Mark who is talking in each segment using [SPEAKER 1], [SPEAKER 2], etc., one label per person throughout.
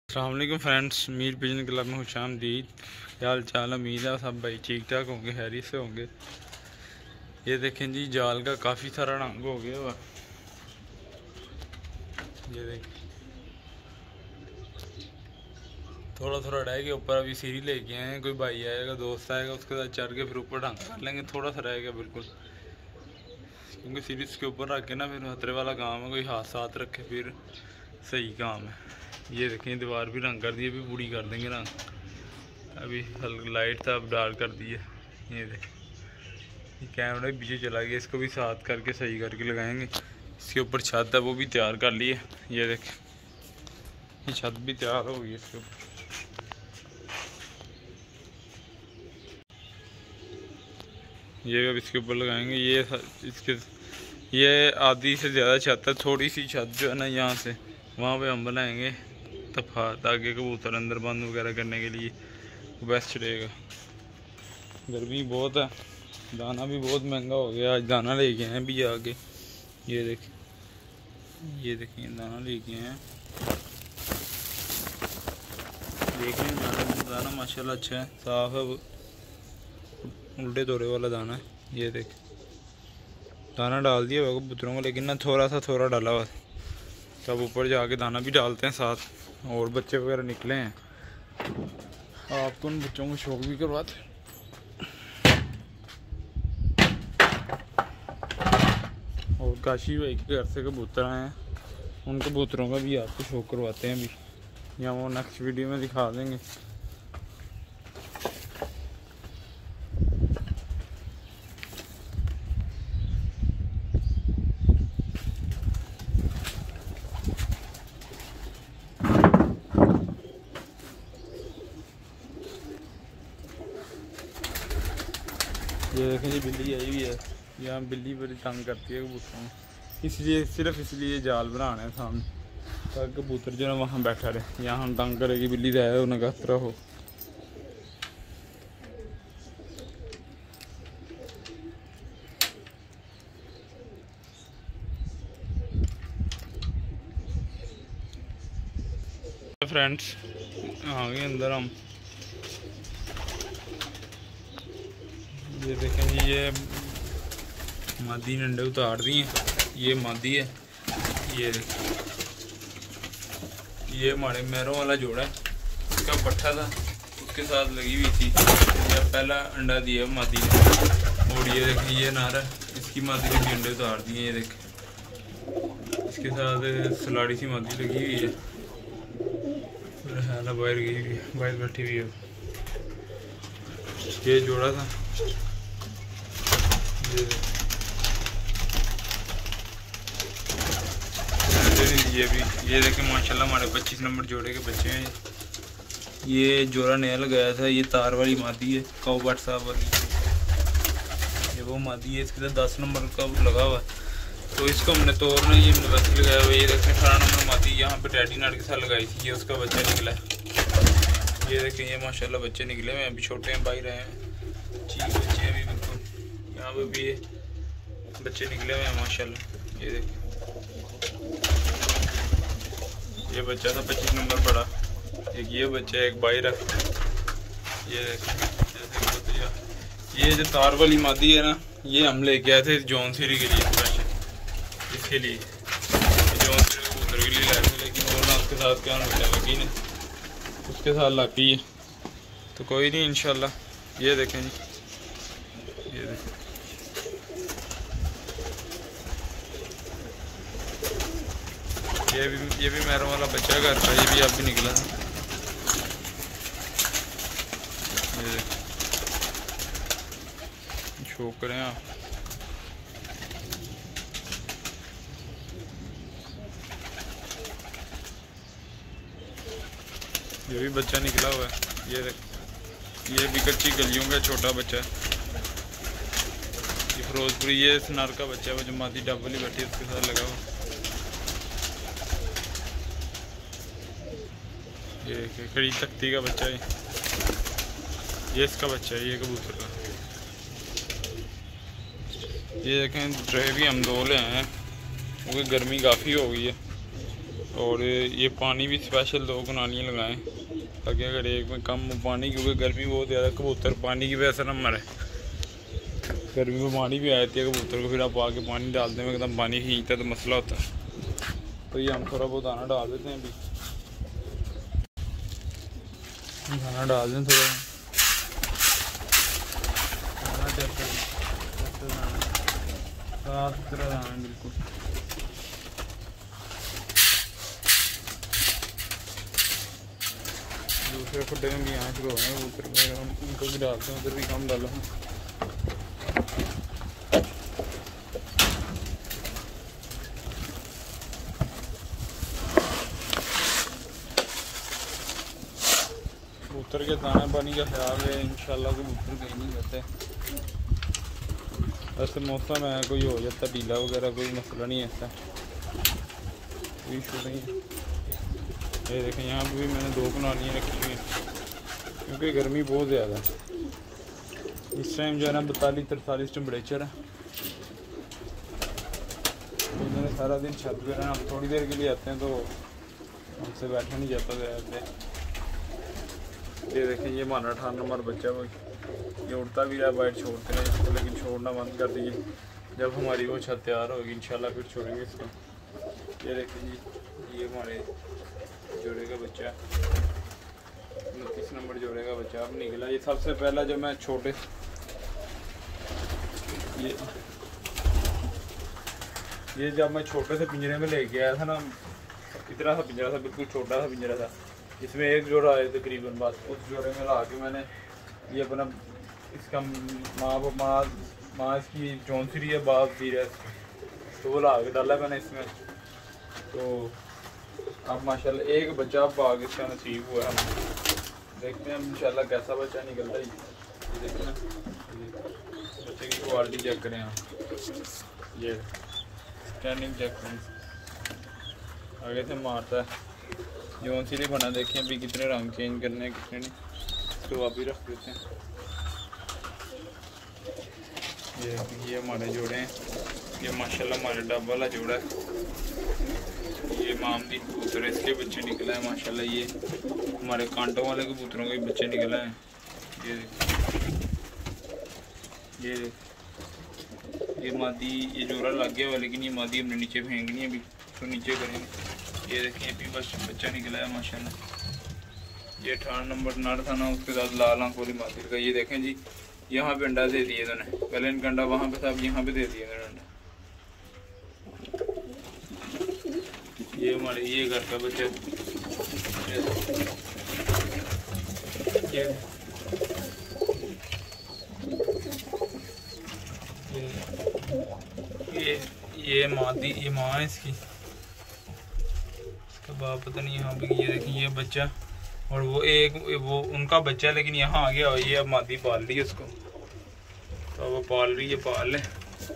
[SPEAKER 1] अस्सलाम वालेकुम friends, Mir pigeon club में खुशामदीद। क्या हाल चाल? उम्मीद है सब भाई ठीक ठाक होंगे, खैरियत से होंगे। ये देखें जी, जाल का काफ़ी सारा रंग हो गया हुआ। ये देखें, थोड़ा थोड़ा रह गया ऊपर। अभी सीढ़ी लेके आए हैं, कोई भाई आएगा, दोस्त आएगा, उसके साथ चढ़ के फिर ऊपर ढंग कर लेंगे। थोड़ा सा रहेगा बिल्कुल, क्योंकि सीढ़ी इसके ऊपर रख के ना फिर खतरे वाला काम है, कोई हाथ रखे फिर सही काम है। ये देखें, दीवार भी रंग कर दी, अभी बूढ़ी कर देंगे रंग। अभी हल्का लाइट था, अब डार्क कर दी है। ये देखें, ये कैमरा भी पीछे चला गया, इसको भी साथ करके सही करके लगाएंगे। इसके ऊपर छत है, वो भी तैयार कर ली है। ये देखें, ये छत भी तैयार हो गई है इसके ऊपर। ये अब इसके ऊपर लगाएंगे। ये आधी से ज़्यादा छत है, थोड़ी सी छत जो है ना यहाँ से वहाँ पे हम बनाएंगे तफा, ताकि कबूतर अंदर बंद वगैरह करने के लिए बेस्ट रहेगा। गर्मी बहुत है, दाना भी बहुत महंगा हो गया। आज दाना लेके आए भी आके। ये देखिए दाना लेके आए हैं। देख लें, दाना माशाल्लाह अच्छा है, साफ़ है, उल्टे दौरे वाला दाना है। ये देख, दाना डाल दिया होगा कबूतरों को, लेकिन ना थोड़ा डाला हुआ। तब ऊपर जाके दाना भी डालते हैं साथ, और बच्चे वगैरह निकले हैं, आप तो उन बच्चों को शौक भी करवाते हैं। और काशी भाई के घर से कबूतर आए हैं, उन कबूतरों का भी आपको शौक करवाते हैं अभी, या वो नेक्स्ट वीडियो में दिखा देंगे। ये देखें जी, बिल्ली आई हुई है। यहाँ बिल्ली बड़ी तंग करती है कबूतरों में, इसलिए सिर्फ इसलिए जाल बनाना है सामने, ताकि कबूतर जो है वहाँ बैठा रहे। यहाँ हम तंग करेगी बिल्ली, रहे उन्हें खतरा हो। फ्रेंड्स आ गए अंदर हम। ये देखें जी, ये मादी ने अंडे उतार दिए। ये मादी है। ये हमारे मैरों वाला जोड़ा है, इसका पट्ठा था, उसके साथ लगी हुई थी। यह पहला अंडा दिया मादी ने। और ये देखें, ये नारा, इसकी मादी ने भी अंडे उतार दिए। ये देखें, इसके साथ सलाड़ी सी मादी लगी हुई है, बाहर गई हुई है, बाहर बैठी हुई है। ये जोड़ा था। ये देखें, माशाल्लाह हमारे 25 नंबर जोड़े के बच्चे हैं। ये जोड़ा नया लगाया था। ये तार वाली मादी है, काउबट साहब वाली। ये वो मादी है, इसके साथ 10 नंबर का लगा हुआ है, तो इसको हमने तोड़ना, ये वैसे लगाया हुआ है। ये देखें, 18 नंबर मादी यहाँ पे डैडी नाट के साथ लगाई थी। ये उसका बच्चा निकला है। ये देखें, ये माशाल्लाह बच्चे निकले हुए हैं, अभी छोटे हैं, बाहर रहे हैं, ठीक बच्चे हैं अभी बिल्कुल। यहाँ पे भी ये बच्चे निकले हुए हैं माशाल्लाह। ये देखें, ये बच्चा था 25 नंबर पड़ा, एक ये बच्चा, एक बाहर रख। ये देखें, ये जो तार वाली मादी है ना, ये हम लेके आए थे जॉन सीरी के लिए स्पेशल, इसके लिए जॉन सीरी कबूतर के लिए लाए थे, लेकिन वो ना उसके साथ क्या लगी नहीं, उसके साथ लाती है, तो कोई नहीं इंशाल्लाह। ये देखें जी, ये देखें, ये भी मैरों वाला बच्चा घर का, ये भी अभी निकला था। ये देखें, शो करें आप। ये भी बच्चा निकला हुआ है। ये देख, ये भी कच्ची गलियों का छोटा बच्चा है। ये फिरोजपुरी, ये सनार का बच्चा है, वो जो मादी डब वाली बैठी है उसके साथ लगा हुआ। ये खड़ी तख्ती का बच्चा है, ये इसका बच्चा है, ये कबूतर का। ये देखें, ट्रे भी हम 2 ले आए हैं, क्योंकि गर्मी काफ़ी हो गई है। और ये पानी भी स्पेशल 2 कनालियाँ लगाएं ताकि अगर एक में कम पानी, क्योंकि गर्मी बहुत ज़्यादा, कबूतर पानी की वजह से न मरे। गर्मी में पानी भी आ जाती है कबूतर को, फिर आप आके पानी डालते हैं एकदम पानी खींचता है तो मसला होता है। तो ये हम थोड़ा बहुत दाना डाल देते हैं। अभी दाना डाल दें थोड़ा, साफ सुथरा दाना बिल्कुल। दूसरे खुड्डे में भी यहाँ शुरू हो गए कबूतर में, हम उनको भी डालते हैं, उधर भी कम डालो। कबूतर के दाना पानी का ख्याल है इंशाल्लाह, कबूतर कहीं नहीं करते। ऐसे मौसम है कोई हो जाता ढीला वगैरह, कोई मसला नहीं है ऐसा, कोई इशू नहीं है। ये देखें यहाँ पे भी मैंने 2 कनालियाँ रखी हुई हैं क्योंकि गर्मी बहुत ज़्यादा है। इस टाइम जो है ना 42-43 टेम्परेचर है। तो मैंने सारा दिन छत पे रहना, हम थोड़ी देर के लिए आते हैं तो हमसे बैठा नहीं जाता ज़्यादा। ये देखें ये हमारा 18 नंबर बच्चा, वो ये उड़ता भी रहा, बाइट छोड़ते हैं इसको, लेकिन छोड़ना बंद कर दीजिए। जब हमारी वो छत तैयार होगी इंशाल्लाह फिर छोड़ेंगे इसको। ये देखें जी, ये हमारे जोड़े का बच्चा, 29 नंबर जोड़े का बच्चा अब निकला। ये सबसे पहला जब मैं छोटे, ये जब मैं छोटे से पिंजरे में लेके आया था ना, इतना सा पिंजरा था, बिल्कुल छोटा सा पिंजरा था, इसमें एक जोड़ा आया तकरीबन, बस उस जोड़े में ला के मैंने ये अपना इसका माँ इसकी जौनसरी है, बाप दी है, तो वो ला के डाला मैंने इसमें। तो अब माशाल्लाह एक बच्चा भाग इसका नसीब हुआ है। देखते हैं इंशाल्लाह कैसा बच्चा निकलता है। ये देखते हैं बच्चे की क्वालिटी चेक करें आप, ये स्टैंडिंग चेक करें, आगे से मारता है, जौनसरी बना। देखें अभी कितने रंग चेंज करने हैं, कितने नहीं, इसको अभी रख देते हैं। ये हमारे जोड़े हैं, ये माशाल्लाह हमारे डब वाला जोड़ा है। ये मामदी कबूतर है, इसके बच्चे निकला है माशाल्लाह। ये हमारे कांटों वाले कबूतरों के बच्चे निकला है। ये मादी, ये जोड़ा लग गया हुआ, लेकिन ये मादी हमने नीचे फेंकनी है अभी, तो नीचे करेंगे। ये देखें अभी बस बच्चा निकला है माशाल्लाह। ये 18 नंबर नर था ना, उसके साथ लाल आंख वाली मादी का। ये देखें जी, यहाँ पे अंडा दे दिए इन्होंने, पहले इनका अंडा वहाँ पे था, अब यहाँ पे दे दिए इन्होंने अंडा। ये हमारे ये घर का बच्चा, ये मादी, ये माँ है इसकी, इसका बाप पता नहीं यहाँ पे। ये देखें ये बच्चा, और वो उनका बच्चा, लेकिन यहाँ आ गया। ये अब मादी पाल रही है उसको, तो वो पाल रही है, पाल ले।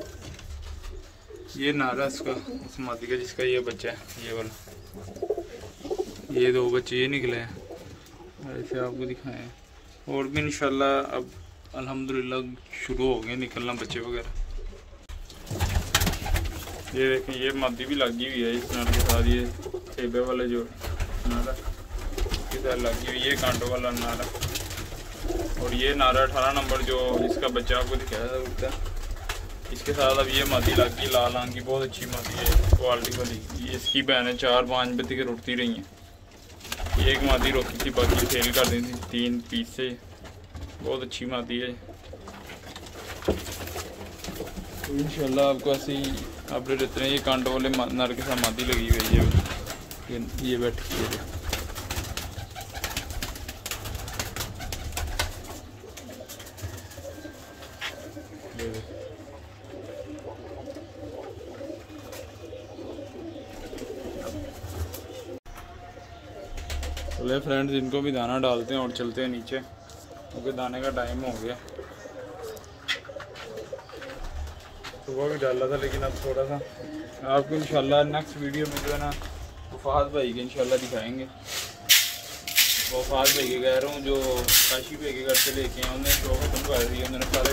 [SPEAKER 1] ये नारा इसका, उस मादी का जिसका ये बच्चा है, ये वाला। ये 2 बच्चे ये निकले हैं, ऐसे आपको दिखाएं। और भी इंशाल्लाह अब अल्हम्दुलिल्लाह शुरू हो गए निकलना बच्चे वगैरह। ये देखें ये मादी भी लगी हुई है इस नार के साथ, ये सेबे वाले जो नारा इसके साथ लगी हुई, ये कांटों वाला नारा। और ये नारा 18 नंबर जो इसका बच्चा आपको दिखाया था उड़ता, इसके साथ अब ये मादी लग गई लाल आंख की, बहुत अच्छी मादी है, क्वालिटी वाली। ये इसकी बहनें 4-5 बजे तक उड़ती रही हैं। एक मादी रोकी थी, बाकी सेल कर दी थी 3 पीस से, बहुत अच्छी मादी है। तो इंशाल्लाह आपको ऐसे ही अपडेट देते हैं। ये कांटों वाले नर के साथ मादी लगी हुई है, ये बैठी है। चले फ्रेंड्स, इनको भी दाना डालते हैं और चलते हैं नीचे, क्योंकि दाने का टाइम हो गया। सुबह भी डाला था, लेकिन अब थोड़ा सा आपको इंशाल्लाह नेक्स्ट वीडियो में जो है ना वफात भाई के इंशाल्लाह दिखाएंगे। वफात भाई के कह रहा हूँ, जो काशी भाई के घर से लेके आए, उन्होंने शो खत्म कर दिया। उन्होंने सारे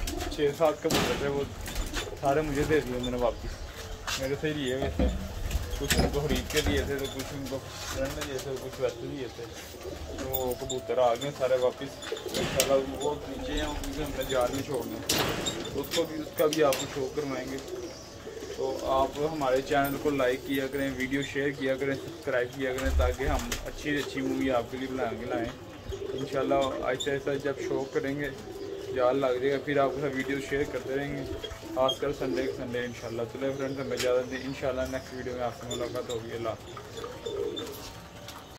[SPEAKER 1] 6-7 कबूतर थे, वो सारे मुझे दे दिए उन्होंने वापस, मेरे से ही लिए वैसे। कुछ उनको खरीद के दिए थे, तो कुछ उनको फ्रेंड ने दिए थे, कुछ वैसे दिए थे। तो वो कबूतर आ गए सारे वापस इंशाल्लाह। वो नीचे हैं क्योंकि हमने जाल में छोड़ना, तो उसका भी आपको शो करवाएंगे। तो आप हमारे चैनल को लाइक किया करें, वीडियो शेयर किया करें, सब्सक्राइब किया करें, ताकि हम अच्छी अच्छी मूवी आपके लिए बना के लाएँ इंशाल्लाह। ऐसा ऐसा जब शो करेंगे जाल लग जाएगा, फिर आपके साथ वीडियो शेयर करते रहेंगे, खासकर संडे इंशाल्लाह। चले फ्रेंड्स, हमें ज़्यादा इंशाल्लाह नेक्स्ट वीडियो में आपसे मुलाकात होगी। अल्लाह।